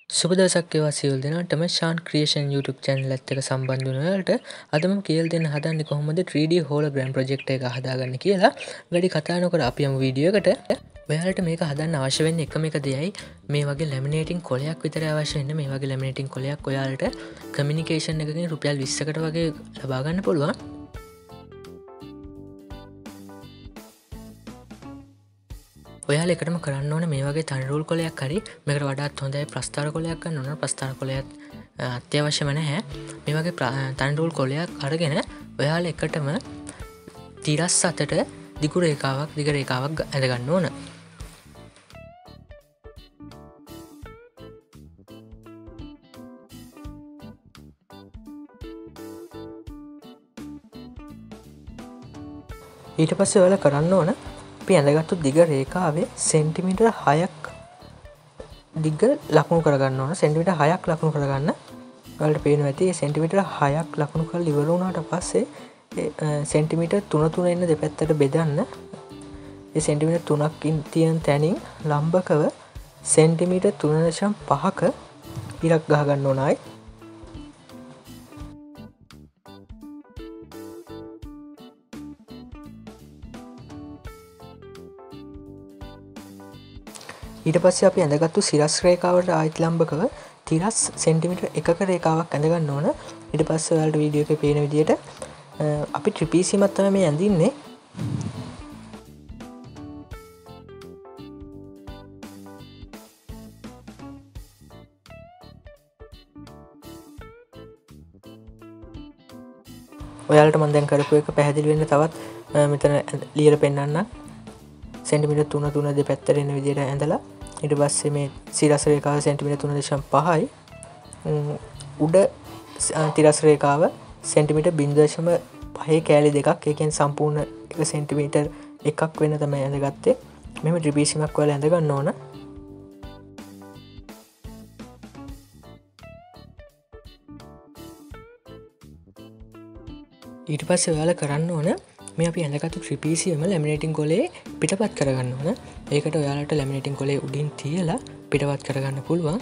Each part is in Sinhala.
සුබ දවසක් වේවා සියලු දෙනාටම ශාන් ක්‍රියේෂන් YouTube channel එකත් එක්ක සම්බන්ධ වුණ ඔයාලට අද මම කියලා දෙන්න හදන්නේ කොහොමද 3D hologram project එක හදාගන්නේ කියලා. වැඩි කතා නොකර අපි යමු වීඩියෝ එකට. ඔයාලට මේක හදන්න අවශ්‍ය වෙන්නේ එකම එක දෙයයි මේ වගේ ලැමිනේටින් කොලයක් විතරයි අවශ්‍ය වෙන්නේ. මේ වගේ ලැමිනේටින් කොලයක් ඔයාලට කමියුනිකේෂන් එකකින් රුපියල් 20කට වගේ ලබා ගන්න පුළුවන්. ඔයාල එකටම කරන්න ඕන මේ වගේ තනිරූල් කොලයක් හරි මේකට වඩාත් හොඳයි ප්‍රස්ථාර කොලයක් ගන්න ඕන. ප්‍රස්ථාර කොලයක් අත්‍යවශ්‍යම නැහැ. මේ වගේ තනිරූල් කොලයක් අරගෙන ඔයාල එකටම තිරස් අතට දිග රේඛාවක් ඇඳ ගන්න ඕන. ඊට පස්සේ ඔයාලා කරන්න ඕන අපි ඇඳගත්තු දිග රේඛාවේ සෙන්ටිමීටර් 6ක් දිග ලකුණු කරගන්න ඕන. සෙන්ටිමීටර් 6ක් ලකුණු කරගන්න. ඔයාලට පේනවා ඇති මේ සෙන්ටිමීටර් 6ක් ලකුණු කරලා ඉවර වුණාට පස්සේ සෙන්ටිමීටර් 3 ඉන්න දෙපැත්තට බෙදන්න. ඒ සෙන්ටිමීටර් 3ක් තියෙන තැනින් ලම්බකව සෙන්ටිමීටර් 3.5ක ඉරක් ගහ ගන්න ඕනයි. ඊට පස්සේ අපි ඇඳගත්තු සිරස් රේඛාවට ආයිත් ලම්බකව තිරස් සෙන්ටිමීටර් 1ක රේඛාවක් ඇඳ ගන්න ඕන. ඊට පස්සේ ඔයාලට වීඩියෝ එකේ පේන විදිහට අපි ත්‍රිපීසියමක් තමයි මේ ඇඳින්නේ. ඔයාලට මම දැන් කරපු එක පැහැදිලි වෙන්න තවත් මෙතන ලියලා පෙන්නන්න. සෙන්ටිමීටර් 3 දෙපැත්තට එන විදිහට ඇඳලා ඊට පස්සේ මේ සිරස් රේඛාව සෙන්ටිමීටර් 3.5යි උඩ තිරස් රේඛාව සෙන්ටිමීටර් 0.5 කෑලි දෙකක්. ඒ කියන්නේ සම්පූර්ණ 1 සෙන්ටිමීටර් එකක් වෙන තමයි ඇඳගත්තේ. මෙහෙම ත්‍රිපීසියමක් ඔයාලා ඇඳ ගන්න ඕන. ඊට පස්සේ ඔයාලා කරන්න ඕන මේ අපි ඇඳගත්තු ත්‍රිපීසියම ලැමිනේටින් කොලේ පිටපත් කරගන්න ඕන. ඒකට ඔයාලට ලැමිනේටින් කොලේ උඩින් තියලා පිටපත් කරගන්න පුළුවන්.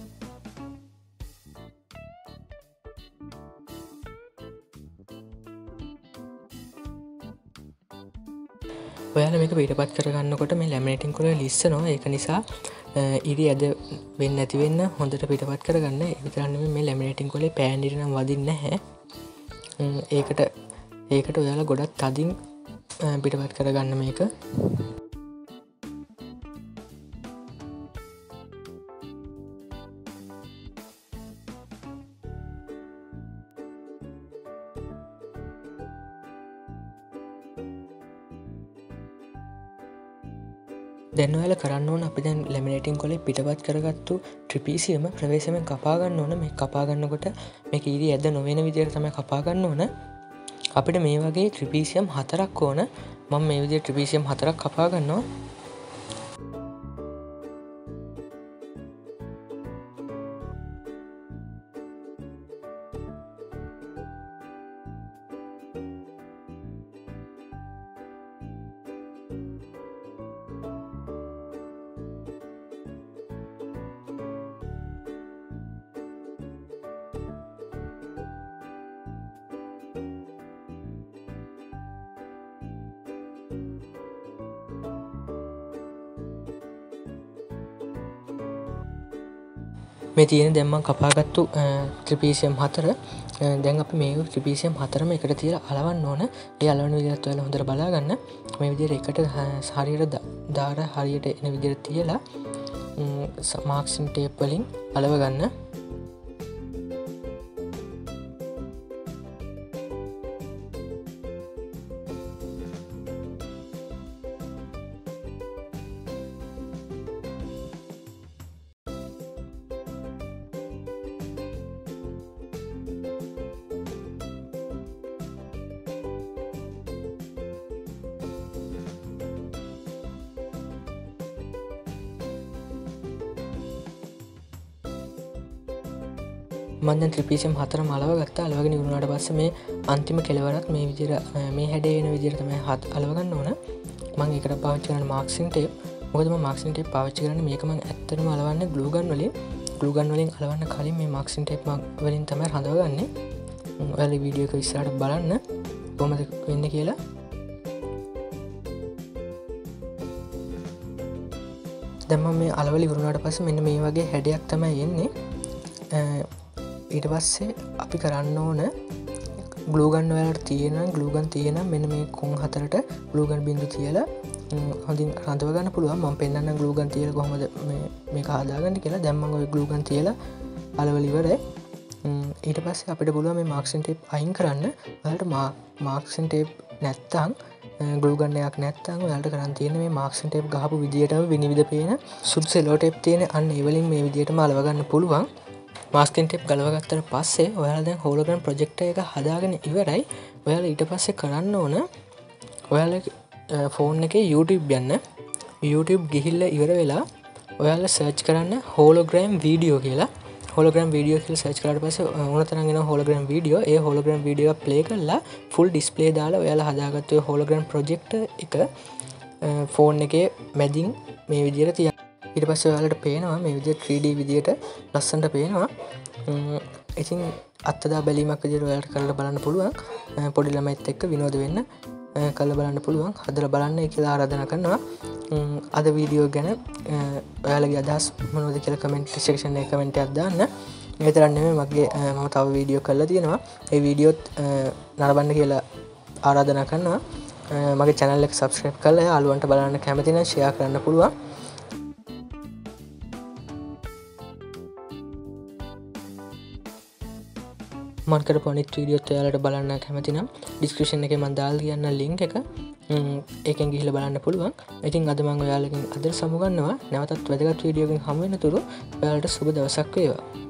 ඔයාලා මේක පිටපත් කරගන්නකොට මේ ලැමිනේටින් කොලේ ලිස්සනවා. ඒක නිසා ඉරි ඇද වෙන්නේ නැති වෙන්න හොඳට පිටපත් කරගන්න. ඒ විතරක් නෙමෙයි මේ ලැමිනේටින් කොලේ පෑන් ඉරි නම් වදින්නේ නැහැ. ඒකට ඔයාලා ගොඩක් තදින් පිටපත් කරගන්න මේක. දැන් ඔයාලා කරන්න ඕන අපි දැන් ලැමිනේටින් කොලේ පිටපත් කරගත්තු ත්‍රිපීසියම ප්‍රවේශමෙන් කපා ගන්න ඕන. මේ කපා ගන්නකොට මේක ඉරි ඇද නොවන විදිහට තමයි කපා ගන්න ඕන. අපිට මේ වගේ ත්‍රිපීසියම් 4ක් ඕන. මම මේ විදිහට ත්‍රිපීසියම් 4ක් කපා ගන්නවා. මේ තියෙන දැන් මම කපාගත්තු ත්‍රිපීසියම් 4 දැන් අපි මේ ත්‍රිපීසියම් 4ම එකට තියලා අලවන්න ඕන. ඒ අලවන විදිහත් ඔයාලා හොඳට බලා ගන්න. මේ විදිහට එකට හරියට දාර හරියට එන විදිහට තියලා මාක්සින් ටේප් වලින් අලව ගන්න. මම දැන් ත්‍රිපීසියම් 4ම අලව ගත්තා. අලවගෙන ඉවරනාට පස්සේ මේ අන්තිම කෙළවරත් මේ විදිහට මේ හැඩේ වෙන විදිහට තමයි අලව ගන්න ඕන. මම ඒකට පාවිච්චි කරන මාක්සින් ටේප්. මොකද මම මාක්සින් ටේප් පාවිච්චි කරන්නේ මේක මම ඇත්තටම අලවන්නේ ග්ලූ ගන් වලින්. ගලුගන් වලින් අලවන්න කලින් මේ මාක්සින් ටේප් වලින් තමයි හඳවගන්නේ. ඔයාලා වීඩියෝ එක ඉස්සරහට බලන්න කොහොමද වෙන්නේ කියලා. දැන් මම මේ අලවල ඉවරුනාට පස්සේ මෙන්න මේ වගේ හැඩයක් තමයි එන්නේ. ඊට පස්සේ අපි කරන්න ඕන ගලූගන් වලට තියෙන ගලූගන් තියෙන මෙන්න මේ කොන් හතරට ගලූගන් බින්දු තියලා හොඳින් රඳව ගන්න පුළුවන්. මම පෙන්නන්නම් ගලූගන් තියලා කොහොමද මේක හදාගන්නේ කියලා. දැන් මම ওই ගලූගන් තියලා අලවල ඉවරයි. ඊට පස්සේ අපිට පුළුවන් මේ මාක්සින් ටේප් අයින් කරන්න. ඔයාලට මාක්සින් ටේප් නැත්තම් ගලූගන් එකක් නැත්තම් ඔයාලට කරන් තියෙන්නේ මේ මාක්සින් ටේප් ගහපු විදියටම විනිවිද පේන සුදු සෙලෝ ටේප් තියෙන අන්න ඒ වලින් මේ විදියටම අලව ගන්න පුළුවන්. මාස්කින් ටේප් ගලව ගත්තට පස්සේ ඔයාලා දැන් හෝලෝග්‍රෑම් ප්‍රොජෙක්ටර් එක හදාගෙන ඉවරයි. ඔයාලා ඊට පස්සේ කරන්න ඕන ඔයාලා ෆෝන් එකේ YouTube යන්න. YouTube ගිහිල්ලා ඉවර වෙලා ඔයාලා සර්ච් කරන්න හෝලෝග්‍රෑම් වීඩියෝ කියලා. හෝලෝග්‍රෑම් වීඩියෝ කියලා සර්ච් කරාට පස්සේ ඕන තරම් එනවා හෝලෝග්‍රෑම් වීඩියෝ. ඒ හෝලෝග්‍රෑම් වීඩියෝ එක ප්ලේ කරලා ෆුල් ඩිස්ප්ලේ දාලා ඔයාලා හදාගත්ත ඔය හෝලෝග්‍රෑම් ප්‍රොජෙක්ටර් එක ෆෝන් එකේ මැදින් මේ විදියට තියන්න. ඊට පස්සේ ඔයාලට පේනවා මේ විදිහට 3D විදියට ලස්සනට පේනවා. ඉතින් අත්දැක බැලීමක් විදියට ඔයාලට කරලා බලන්න පුළුවන්. පොඩි ළමයිත් එක්ක විනෝද වෙන්න කරලා බලන්න පුළුවන්. හදලා බලන්න කියලා ආරාධනා කරනවා. අද වීඩියෝ ගැන ඔයාලගේ අදහස් මොනවද කියලා කමෙන්ට් සෙක්ෂන් එකේ කමෙන්ට් එකක් දාන්න. මේ විතරක් නෙමෙයි මම තව වීඩියෝ කරලා තියෙනවා. ඒ වීඩියෝත් නරඹන්න කියලා ආරාධනා කරනවා. මගේ channel එක subscribe කරලා යාළුවන්ට බලන්න කැමති නම් share කරන්න පුළුවන්. මම කරපු අනිත් වීඩියෝත් ඔයාලට බලන්න කැමති නම් description එකේ මම දාලා තියන්න link එක. ඒකෙන් ගිහිල්ලා බලන්න පුළුවන්. ඉතින් අද මම ඔයාලගෙන් අද සමු ගන්නවා. නැවතත් වැදගත් වීඩියෝකින් හමු වෙනතුරු ඔයාලට සුබ දවසක් වේවා.